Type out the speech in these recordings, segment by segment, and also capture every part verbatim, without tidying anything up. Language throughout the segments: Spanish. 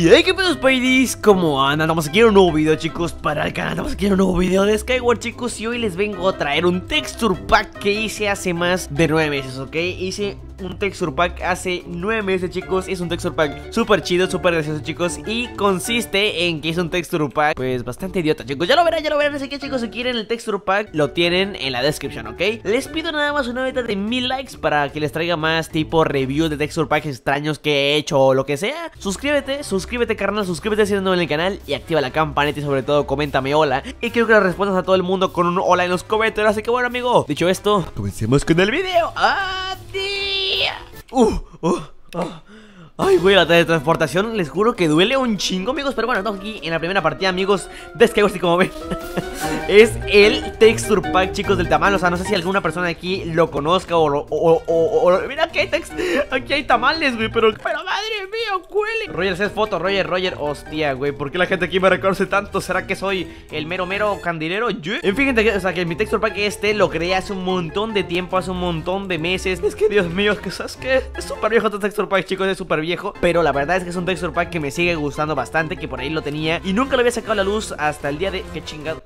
Y hey, qué pedos, Spidey's, ¿cómo andan? Vamos aquí a un nuevo video, chicos, para el canal. Vamos aquí a un nuevo video de Skyward, chicos. Y hoy les vengo a traer un texture pack que hice hace más de nueve meses, ¿ok? Hice un texture pack hace nueve meses, chicos. Es un texture pack súper chido, súper gracioso, chicos. Y consiste en que es un texture pack, pues, bastante idiota, chicos. Ya lo verán, ya lo verán. Así que, chicos, si quieren el texture pack, lo tienen en la descripción, ¿ok? Les pido nada más una meta de mil likes para que les traiga más tipo review de texture packs extraños que he hecho o lo que sea. Suscríbete, suscríbete, carnal, suscríbete si eres nuevo en el canal y activa la campanita y sobre todo coméntame hola. Y quiero que le respondas a todo el mundo con un hola en los comentarios. Así que bueno, amigo, dicho esto, comencemos con el video. ¡Adiós! Uh, uh, uh. Ay, güey, la teletransportación, les juro que duele un chingo, amigos. Pero bueno, estamos aquí en la primera partida, amigos, de Skyward. Y como ven, es el texture pack, chicos, del tamal. O sea, no sé si alguna persona aquí lo conozca o... o, o, o, o mira, aquí hay, aquí hay tamales, güey, pero... Pero madre mía, huele. Roger, haces foto, Roger, Roger. Hostia, güey, ¿por qué la gente aquí me reconoce tanto? ¿Será que soy el mero, mero candilero? ¿Yo? En fin, gente, o sea, que mi texture pack este lo creé hace un montón de tiempo, hace un montón de meses. Es que, Dios mío, que sabes que es súper viejo este texture pack, chicos, es súper viejo, pero la verdad es que es un texture pack que me sigue gustando bastante, que por ahí lo tenía y nunca lo había sacado a la luz hasta el día de... ¡Qué chingado!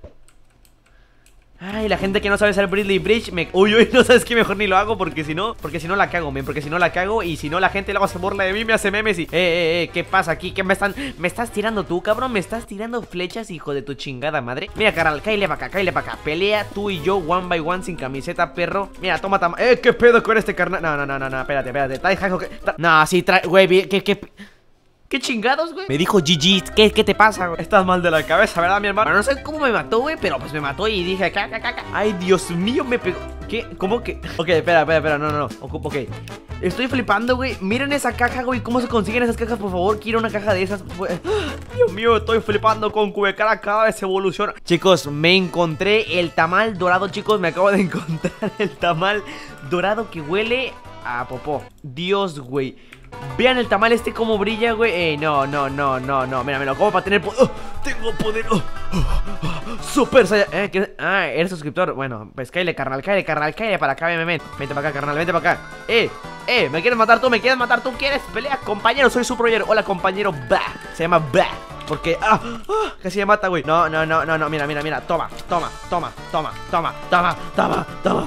Ay, la gente que no sabe hacer Bridley Bridge me... Uy, uy, no sabes que mejor ni lo hago porque si no... Porque si no la cago, men, porque si no la cago y si no la gente luego se burla de mí, me hace memes y... Eh, eh, eh, ¿qué pasa aquí? ¿Qué me están...? ¿Me estás tirando tú, cabrón? ¿Me estás tirando flechas, hijo de tu chingada madre? Mira, carnal, cáile para acá, cáile para acá. Pelea tú y yo one by one sin camiseta, perro. Mira, toma, toma... Eh, ¿qué pedo con este carnal? No, no, no, no, no, espérate, espérate. Trae jajo que... No, sí, trae... Güey, ¿qué, qué...? ¿Qué chingados, güey? Me dijo G G, ¿qué, ¿qué te pasa, güey? Estás mal de la cabeza, ¿verdad, mi hermano? Bueno, no sé cómo me mató, güey, pero pues me mató y dije, caca, caca. Ay, Dios mío, me pegó. ¿Qué? ¿Cómo que? Ok, espera, espera, espera, no, no, no. Ok, estoy flipando, güey. Miren esa caja, güey. ¿Cómo se consiguen esas cajas, por favor? Quiero una caja de esas. Dios mío, estoy flipando con Cubecara. Cada vez evoluciona. Chicos, me encontré el tamal dorado, chicos. Me acabo de encontrar el tamal dorado que huele a popó. Dios, güey. Vean el tamal este como brilla, güey. Eh, no, no, no, no, no. Mira, mira, como para tener poder. Oh, tengo poder. Oh, oh, oh. Super Saiyan. Eh, ¿qué? Ah, eres suscriptor. Bueno, pues cállale, carnal, cállale, carnal, cállale para acá, ven, ven, ven. Vente para acá, carnal, vente para acá. Eh, eh, ¿me quieres matar tú? ¿Me quieres matar tú? ¿Quieres pelea? Compañero, soy su Roger. Hola, compañero. Bah. Se llama Bah. Porque, ah, ah, casi me mata, güey. No, no, no, no, no, mira, mira, mira. Toma, toma, toma, toma, toma, toma, toma, toma.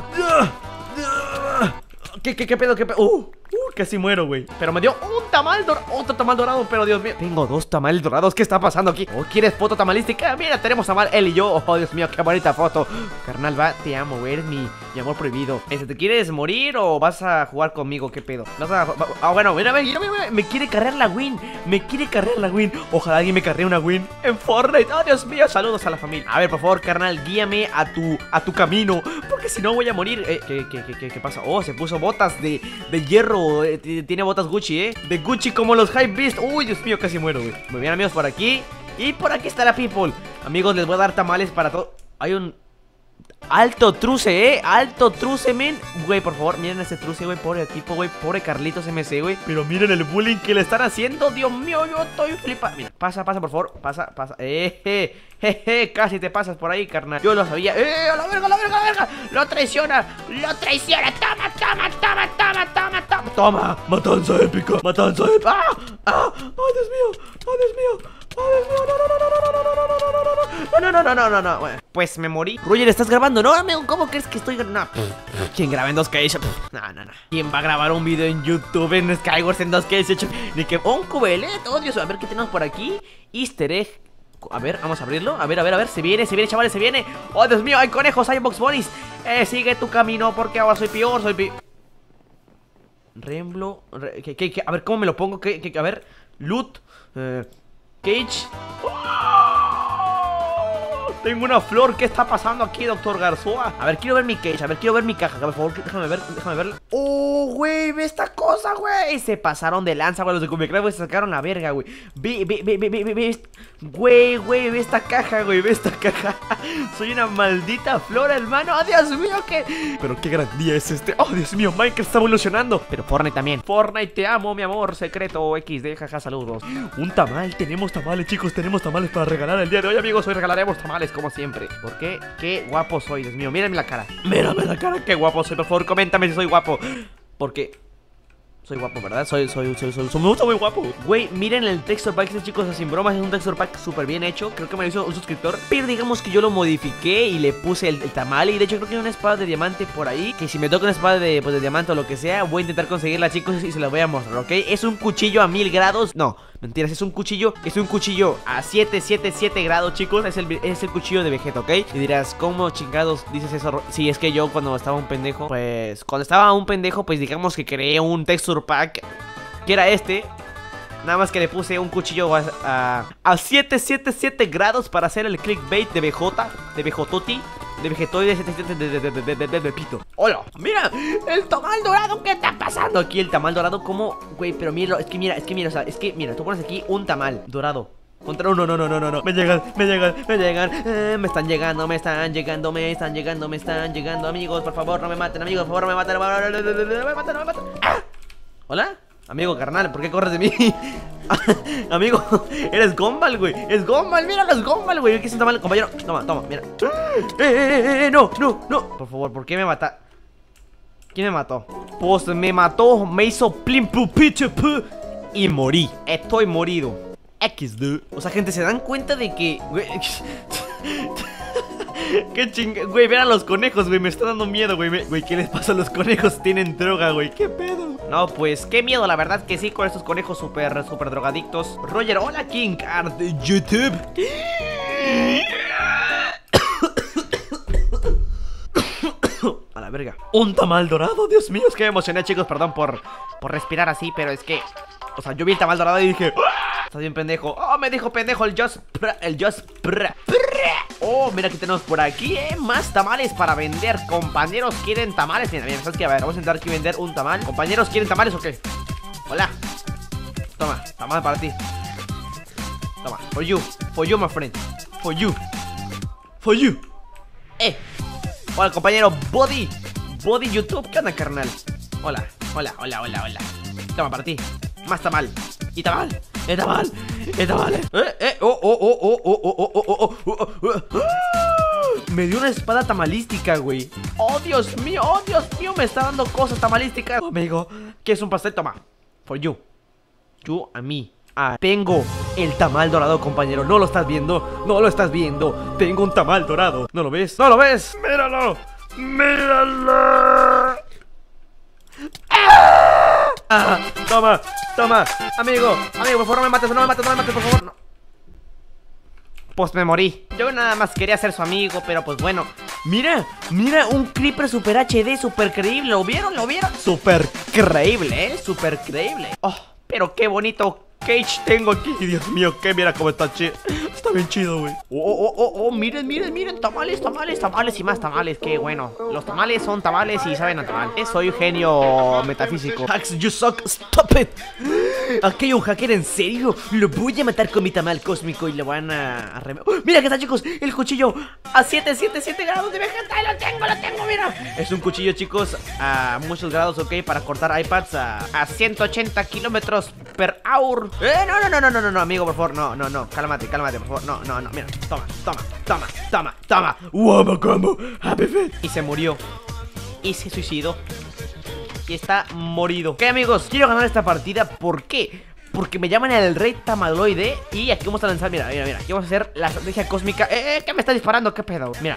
¿Qué, qué, qué pedo, qué pedo? Uh. Uh, casi muero, güey. Pero me dio un tamal dorado. Otro tamal dorado, pero Dios mío. Tengo dos tamales dorados. ¿Qué está pasando aquí? ¿O quieres foto tamalística? Mira, tenemos tamal, él y yo. Oh, Dios mío, qué bonita foto. Carnal, va, te amo, güey. Eres mi, mi amor prohibido. Este, ¿te quieres morir o vas a jugar conmigo? ¿Qué pedo? ¿Vas a...? Ah, bueno, mira, mira, mira, mira. Me quiere cargar la win. Me quiere cargar la win. Ojalá alguien me cargue una win en Fortnite. Oh, Dios mío, saludos a la familia. A ver, por favor, carnal, guíame a tu, a tu camino, porque si no voy a morir. eh, ¿qué, qué, qué, qué, ¿Qué pasa? Oh, se puso botas de, de hierro. Tiene botas Gucci, eh. De Gucci como los Hype Beast. Uy, Dios mío, casi muero, güey. Muy bien, amigos, por aquí. Y por aquí está la people. Amigos, les voy a dar tamales para todo. Hay un... Alto truce, eh, alto truce, men. Güey, por favor, miren a ese truce, güey. Pobre tipo, güey, pobre Carlitos M C, güey. Pero miren el bullying que le están haciendo. Dios mío, yo estoy flipando. Mira, pasa, pasa, por favor, pasa, pasa. Eh, eh, eh, eh, casi te pasas por ahí, carnal. Yo lo sabía. Eh, a la verga, a la verga, a la verga. Lo traiciona, lo traiciona. Toma, toma, toma, toma, toma, toma. Toma, matanza épica, matanza épica. ¡Ah! ¡Ah! ¡Oh, Dios mío! ¡Oh, Dios mío! ¡Oh, Dios mío! ¡No, no, no, no, no, no, no, no, no, no, no, no, no, no, no! Bueno, pues me morí. Roger, ¿estás grabando? No, amigo, ¿cómo crees que estoy grabando? No. ¿Quién graba en dos K? No, no, no. ¿Quién va a grabar un video en YouTube en Skyward en dos K? Ni que... ¡Oh, un cubelet! ¡Oh, Dios! A ver, ¿qué tenemos por aquí? Easter egg. A ver, vamos a abrirlo. A ver, a ver, a ver. Se viene, se viene, chavales, se viene. ¡Oh, Dios mío! ¡Hay conejos! ¡Hay box bunnies! Eh, sigue tu camino porque ahora soy peor, soy peor. Remblo. Re, ¿qué, qué, qué? A ver, ¿cómo me lo pongo? ¿Qué, qué, a ver. Loot. Eh, Cage. ¡Oh! Tengo una flor. ¿Qué está pasando aquí, doctor Garzoa? A ver, quiero ver mi cage. A ver, quiero ver mi caja. Por favor, déjame ver, déjame verla. ¡Oh, güey! ¡Ve esta cosa, güey! Se pasaron de lanza, güey. Los de Cumecraft, güey, se sacaron la verga, güey. Ve, ve, ve, ve, ve, ve, ve. Güey, güey, ve esta caja, güey. Ve esta caja. Soy una maldita flor, hermano. ¡Oh, Dios mío! ¿Qué? Pero qué gran día es este. ¡Oh, Dios mío! Minecraft está evolucionando. Pero Fortnite también. Fortnite, te amo, mi amor. Secreto equis de, jaja, saludos. Un tamal. Tenemos tamales, chicos. Tenemos tamales para regalar el día de hoy, amigos. Hoy regalaremos tamales, como siempre. ¿Por qué? Qué guapo soy, Dios mío. Mírenme la cara. Mírame la cara. Qué guapo soy. Por favor, coméntame si soy guapo. Porque... Soy guapo, ¿verdad? Soy, soy, soy, soy, soy, me gusta muy guapo. Güey, miren el texture pack, chicos, sin bromas, es un texture pack súper bien hecho. Creo que me lo hizo un suscriptor. Pero digamos que yo lo modifiqué y le puse el, el tamal. Y de hecho creo que hay una espada de diamante por ahí, que si me toca una espada de, pues, de diamante o lo que sea, voy a intentar conseguirla, chicos, y se la voy a mostrar, ¿ok? Es un cuchillo a mil grados. No, mentiras, es un cuchillo, es un cuchillo a siete, siete, siete grados, chicos. Es el, es el cuchillo de Vegeta, ¿ok? Y dirás, ¿cómo chingados dices eso? Sí, es que yo cuando estaba un pendejo, pues cuando estaba un pendejo, pues digamos que creé un texture pack que era este. Nada más que le puse un cuchillo a, a, a siete, siete, siete grados para hacer el clickbait de B J, de B J T, de Vegetoide, de, de, de, de, de, de, de, de pito. ¡Hola! ¡Mira! ¡El tamal dorado! ¿Qué está pasando aquí? El tamal dorado, ¿cómo? Güey, pero mira, es que mira, es que mira, o sea, es que mira, tú pones aquí un tamal dorado contra uno, no, no, no, no, no, me llegan, me llegan, me llegan, eh, me están llegando, me están llegando, me están llegando, me están llegando, amigos, por favor, no me maten, amigos, por favor, no me maten, no me maten, no me maten. ¡Ah! ¿Hola? Amigo, carnal, ¿por qué corres de mí? Amigo, eres Gumball, güey. Es Gumball, mira, es Gumball, güey. ¿Qué es un tamal, compañero? Toma, toma, mira. Eh, eh, eh, eh, no, no, no. Por favor, ¿por qué me mata? ¿Quién me mató? Pues me mató, me hizo plim plu piche pu y morí. Estoy morido. X D. O sea, gente, ¿se dan cuenta de que, güey? Qué chinga, güey, vean a los conejos, güey, me está dando miedo, güey. Güey, ¿qué les pasa a los conejos? Tienen droga, güey, ¿qué pedo? No, pues, qué miedo, la verdad que sí, con estos conejos súper, súper drogadictos. Roger, hola, King Card de YouTube. A la verga. Un tamal dorado, Dios mío, es que me emocioné, chicos, perdón por, por respirar así, pero es que, o sea, yo vi el tamal dorado y dije, estás bien pendejo. Oh, me dijo pendejo el Just Pr, el Just Pr, Pr. Oh, mira que tenemos por aquí, eh, más tamales para vender. Compañeros, ¿quieren tamales? Mira, mira, ¿sabes qué? A ver, vamos a intentar aquí vender un tamal. Compañeros, ¿quieren tamales o qué? Hola. Toma, tamal para ti. Toma, for you, for you, my friend. For you, for you. Eh. Hola, compañero Body, Body YouTube, ¿qué onda, carnal? Hola, hola, hola, hola, hola. Toma para ti, más tamal. Y tamal, y tamal, y tamal. Eh, eh, oh, oh, oh, oh, oh, oh, oh, oh, oh, oh, oh. Me dio una espada tamalística, güey. Oh, Dios mío, oh, Dios mío, me está dando cosas tamalísticas. Oh, amigo, ¿qué es un pastel? Toma, for you. You a mí. Ah, tengo el tamal dorado, compañero. ¿No lo estás viendo? No lo estás viendo. Tengo un tamal dorado. ¿No lo ves? ¿No lo ves? ¡Míralo! ¡Míralo! ¡Ah! Ah, toma, toma. Amigo, amigo, por favor, no me mates, no me mates, no me mates, por favor, no. Pues me morí. Yo nada más quería ser su amigo, pero pues bueno. Mira, mira, un Creeper Super H D, super creíble. ¿Lo vieron? ¿Lo vieron? Super creíble, ¿eh? Super creíble. Oh, pero qué bonito Cage tengo aquí. Dios mío, que mira cómo está chido. Está bien chido, güey. Oh, oh, oh, oh, miren, miren, miren. Tamales, tamales, tamales y más tamales. Qué bueno. Los tamales son tamales y saben a tamal. Soy un genio metafísico. Hacks, you suck, stop it. Aquí hay un hacker, ¿en serio? Lo voy a matar con mi tamal cósmico y le van a... a rem... ¡Oh! Mira que está, chicos, el cuchillo a siete, siete, siete grados de Vegeta. Lo tengo, lo tengo, mira. Es un cuchillo, chicos, a muchos grados, ok, para cortar iPads a, a ciento ochenta kilómetros per hour. Eh, no, no, no, no, no, no, no, amigo, por favor, no, no, no, cálmate, cálmate, por favor, no, no, no, mira, toma, toma, toma, toma, toma. Wama combo, happy fit. Y se murió. Y se suicidó. Y está morido. Ok, amigos, quiero ganar esta partida. ¿Por qué? Porque me llaman el rey tamaloide. Y aquí vamos a lanzar, mira, mira, mira. Aquí vamos a hacer la estrategia cósmica. Eh, eh, ¿qué me está disparando? ¿Qué pedo? Mira.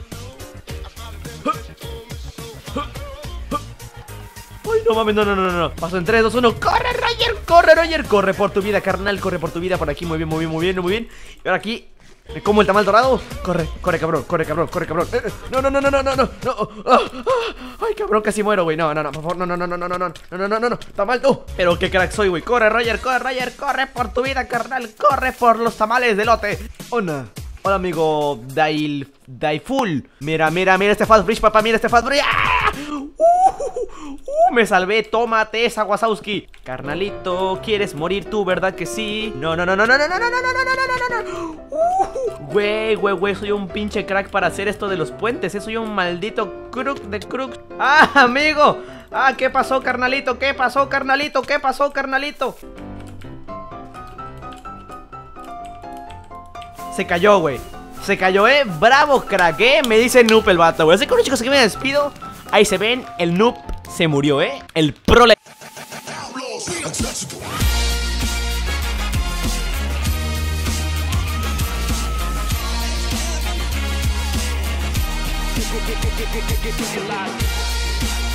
Ay, no mames, no, no, no, no. Paso en tres, dos, uno. ¡Corre, Roger! ¡Corre, Roger! Corre por tu vida, carnal. Corre por tu vida por aquí. Muy bien, muy bien, muy bien, muy bien. Y ahora aquí me como el tamal dorado. Corre, corre, cabrón, corre, cabrón, corre, cabrón. Eh, eh. No, no, no, no, no, no, no. no. Ah, ah. Ay, cabrón, casi muero, güey. No, no, no, por favor, no, no, no, no, no, no, no, no, no, no, no. Tamal, tú. Pero qué crack soy, güey. Corre, Roger, corre, Roger, corre por tu vida, carnal. Corre por los tamales de lote. Hola. Hola, amigo Dail Daiful. Mira, mira, mira este Fast Bridge, papá. Mira este Fast Bridge. ¡Ah! Uh, uh, me salvé, tómate esa, Wazowski. Carnalito, ¿quieres morir tú, verdad que sí? No, no, no, no, no, no, no, no, no, no, no, no, no, no. Güey, güey, güey, soy un pinche crack para hacer esto de los puentes, ¿eh? Soy un maldito crook de crook. Ah, amigo. Ah, ¿qué pasó, carnalito? ¿Qué pasó, carnalito? ¿Qué pasó, carnalito? Se cayó, güey. Se cayó, eh. Bravo, crack, eh. Me dice noob el vato, güey. Así que bueno, chicos, aquí me despido. Ahí se ven, el noob se murió, eh. El prole. get, get, get, get, get, get, get live.